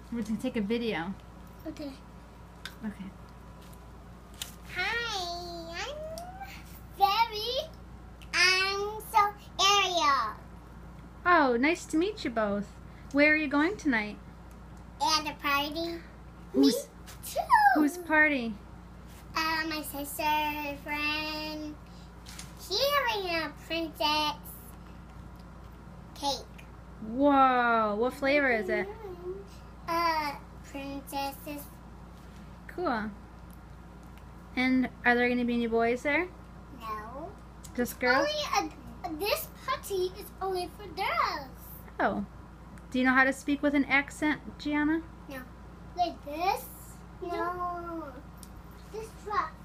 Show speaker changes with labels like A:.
A: We're going to take a video.
B: Okay.
A: Okay.
B: Hi, I'm so Ariel.
A: Oh, nice to meet you both. Where are you going tonight?
B: At a party.
A: Who's,
B: Me too.
A: Whose party?
B: My sister, friend. She's having a princess cake.
A: Whoa, what flavor is it?
B: Princesses.
A: Cool. And are there going to be any boys there?
B: No.
A: Just girls?
B: This party is only for girls.
A: Oh. Do you know how to speak with an accent, Gianna?
B: No. Like this? No. This truck.